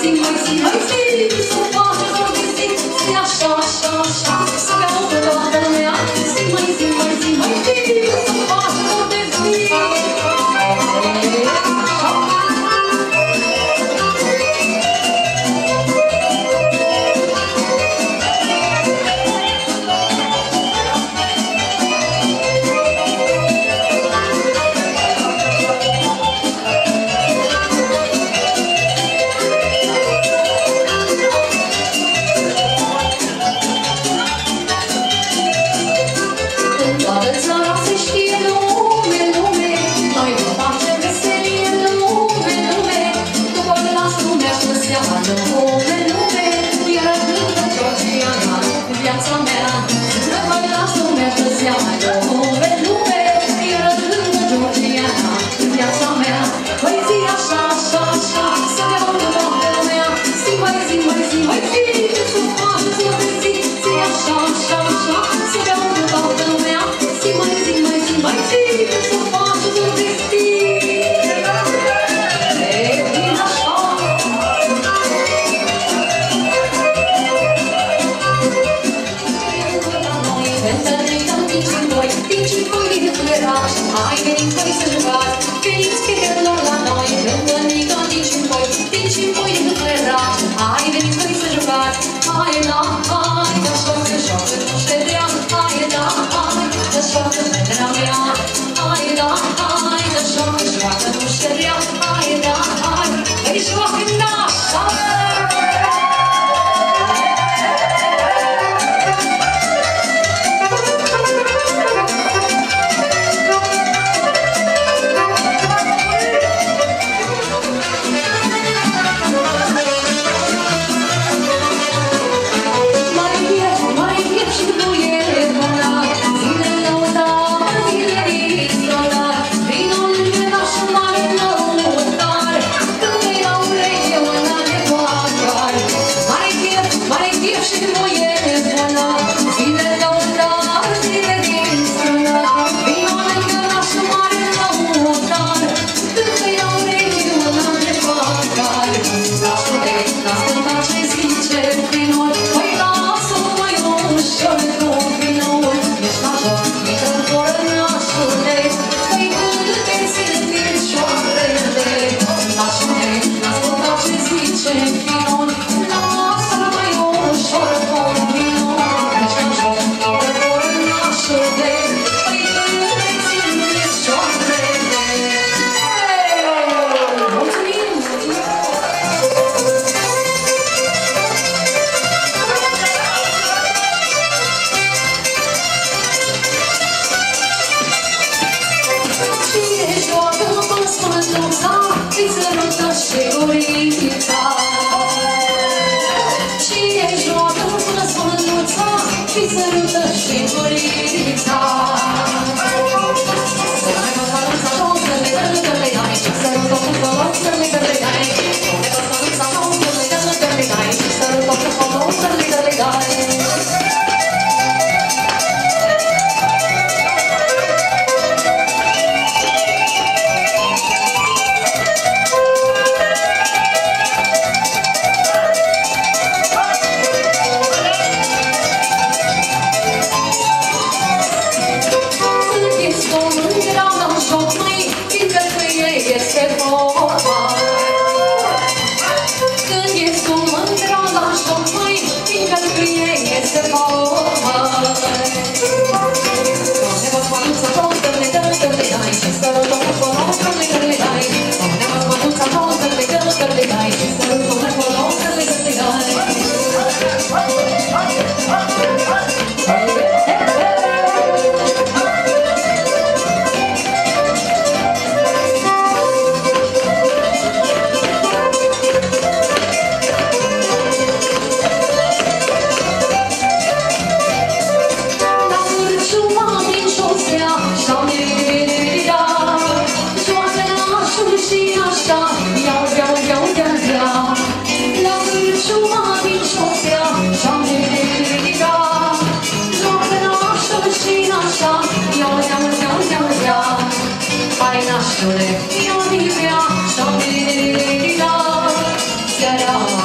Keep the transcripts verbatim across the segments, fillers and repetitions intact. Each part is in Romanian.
Io mi piaccio di là,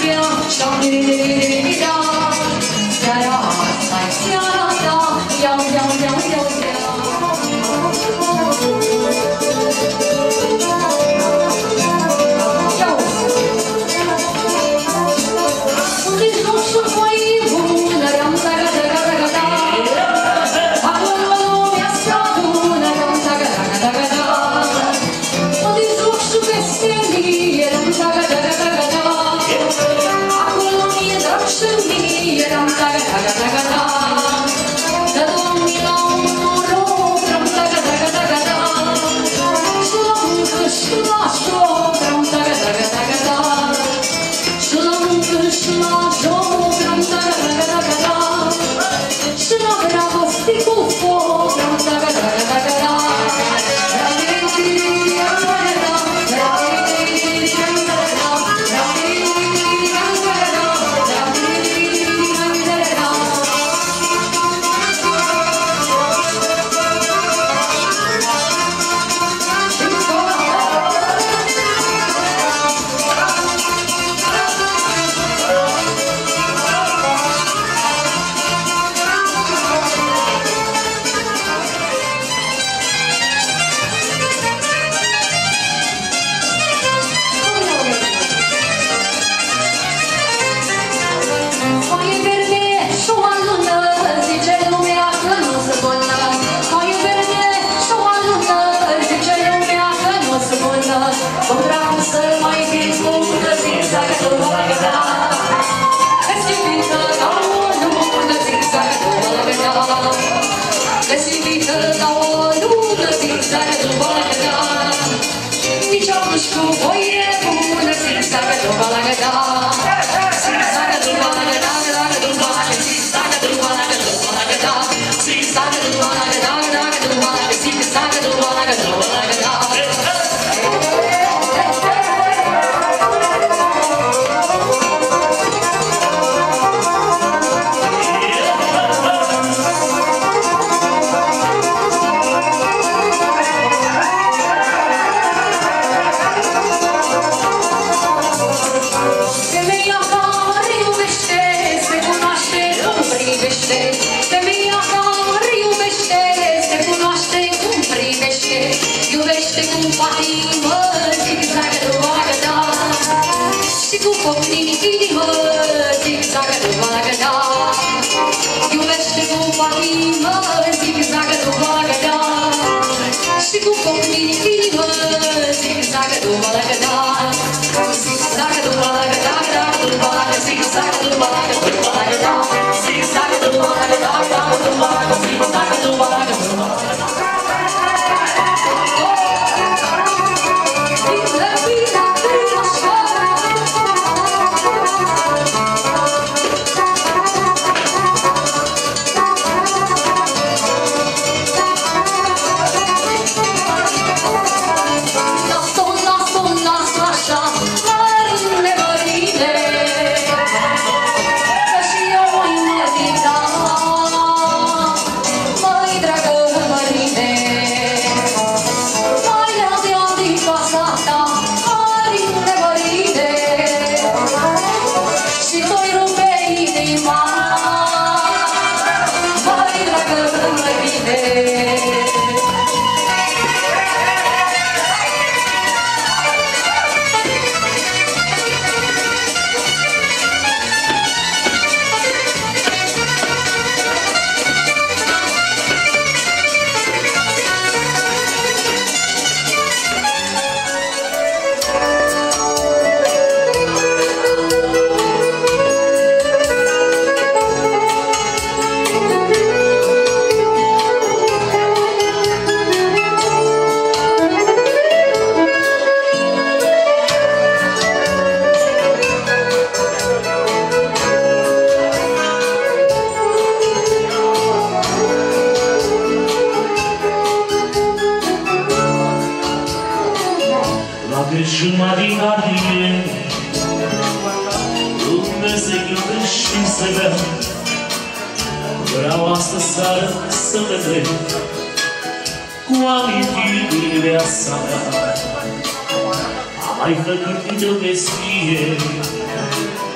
Am mai făcut câte o vestie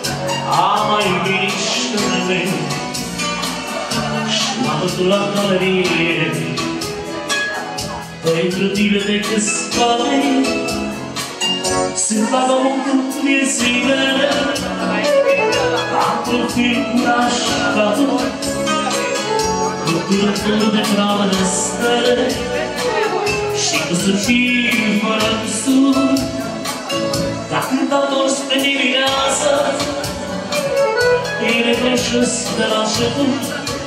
Am mai iubit ștănele și m-am bătut la călărie pentru tine de căscare. Sunt vagabondul vieții mele, am profil curaj ca tu, cu curător de cramă de stele și cu sufii fără cusur. Dar când am dors pe dimineață, îi repreșesc de la început,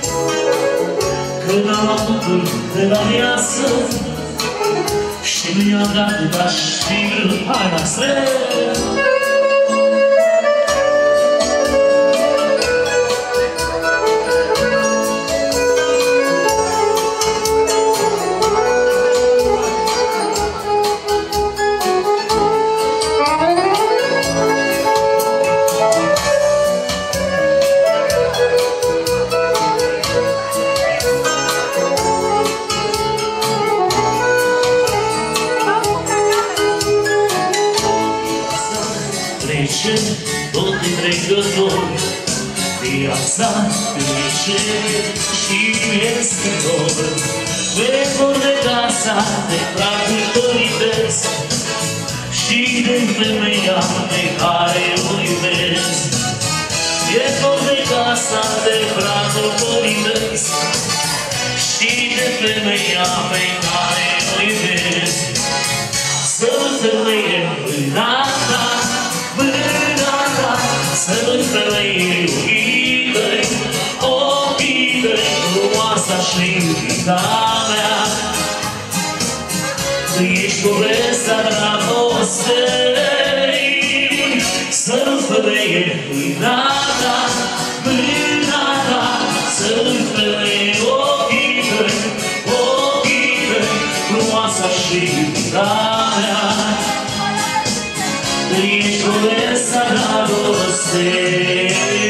când am avut de la viață și nu i-am dat ca și haina străină. Tot dintre gânduri, viața trece și este dor. De vor de casa, de pragul părintesc și de femeia pe care o iubesc. E vor de casa, de pragul părintesc și de femeia pe care o iubesc. Să-mi femeie mâna ta, să-mi femeie iubite, ochite, frumoasa și iubita mea. Tu ești povestea dragostei, să-mi femeie mâna ta, mâna ta, să-mi femeie ochite, ochite, frumoasa și iubita mea. Tu ești povestea dragostei.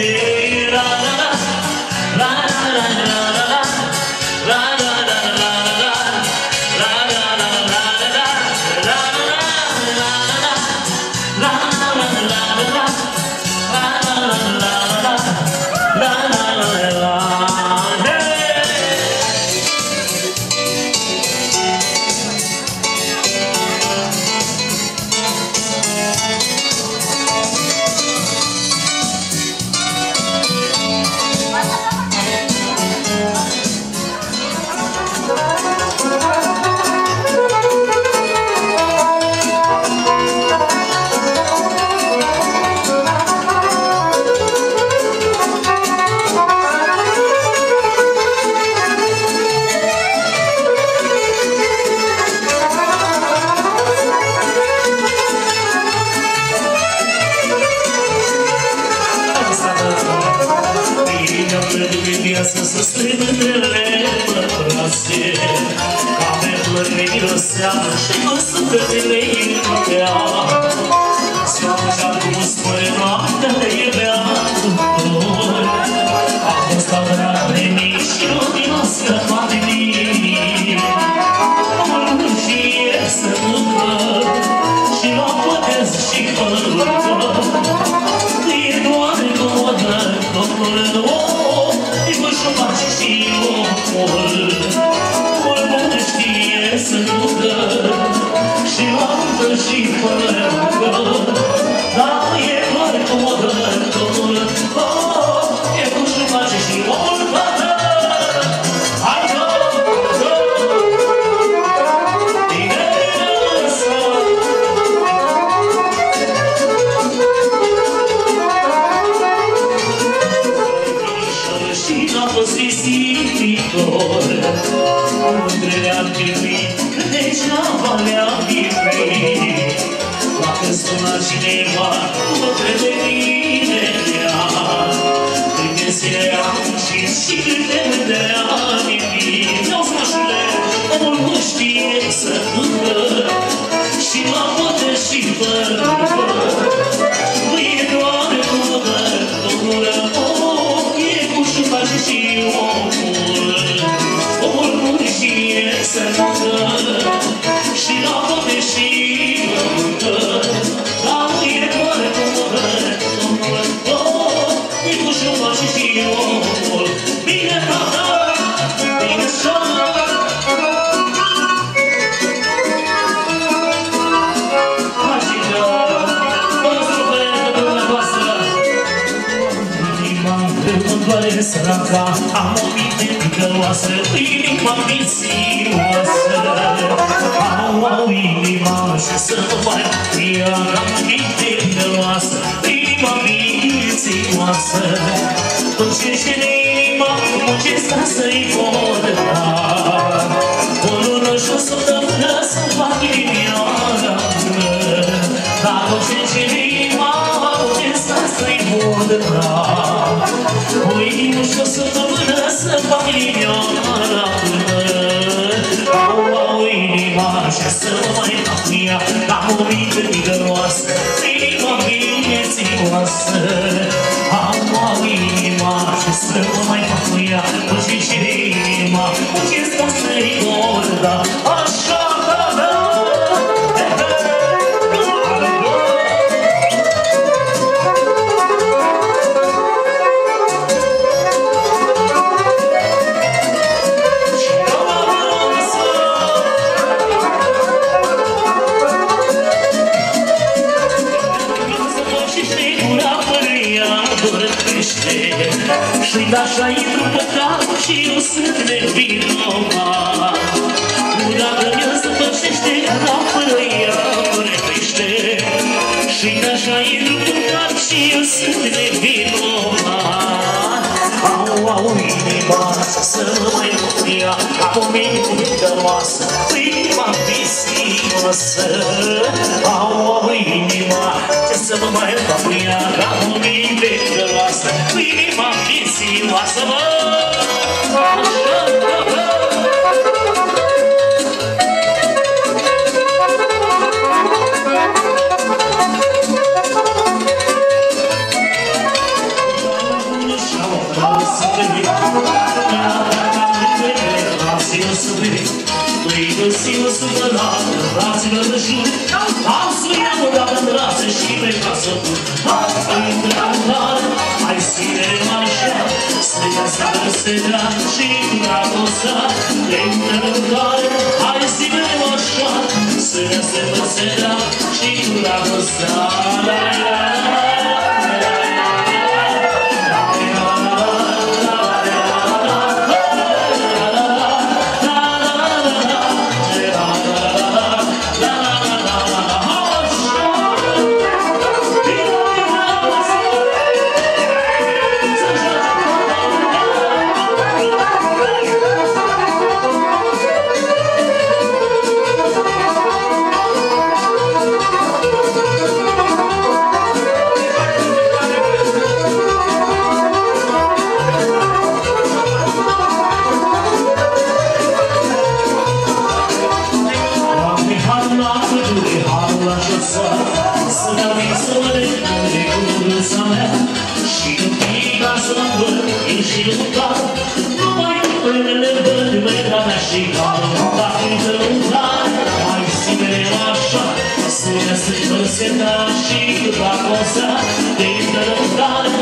Să strâmbele pătrase, ca pe flări miroseamă și mă sufletele inima mea. Sfârșea cum spune noaptea de iubeatul, a fost adevărat de mic și luminos că toate mii. Omul știe să ducă și la potez și părâtă, e doar comodă, Domnul om, și-o face și omul. Omul bun știe să ducă și laudă și părăcă, dar e doar comodă, Domnul om, e bun și-o face și omul bătă. Hai, go, go! Bine lăsă! Și n-a fost risipitor, între le-am pierdit, degeaba le-am pierdit. Dacă suna cineva, mă crede bine ea, câte zile am muncit și câte de ani vin. Vreau smașule, omul nu știe să ducă și la poate și părâcă. Nu e doar comodă, Domnul om, e cu și face și omul. Omul nu știe să ducă și la poate și părâcă. Dar nu e doar comodă, Domnul om, doare săraca, am o minte ticăloasă, inima mițioasă. Au, au inima și să nu mai ia, am o minte ticăloasă, inima mițioasă. Muncește inima, muncesc ca să-i pot da, o lună și o săptămână să-mi fac inimioara bună. Dar muncește inima, muncesc ca să-i pot da, o inimă și o săptămână să-mi fac inimioara bună. Au, au inima și să mă mai fac ea, am o minte tigăroasă, inima viețioasă. Au, au inima și să mă mai fac ea, muncește inima, muncesc ca să-i pot da, așa da, da. Și așa intru pe cap și eu sunt nevinovat. Dacă mi-l zăpăcește, la fără ea vorbește. Și așa intru pe cap și eu sunt nevinovat. Au, au inima să mă mai ia, am o minte ticăloasă, inima visioasă. Au, au inima ce să mă mai fac ia, am o minte ticăloasă, inima visioasă, mă! Așa, mă, mă! Găsim-o supărat, braților de jur, am să iau o dată în brațe și pe casă pur. Hai, într-adevăr, hai ține-mă așa, să-i se drag și cu dragostea. Într-adevăr, hai ține-mă așa, să-i se drag și cu dragostea.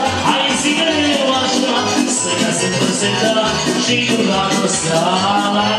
Și cu dragostea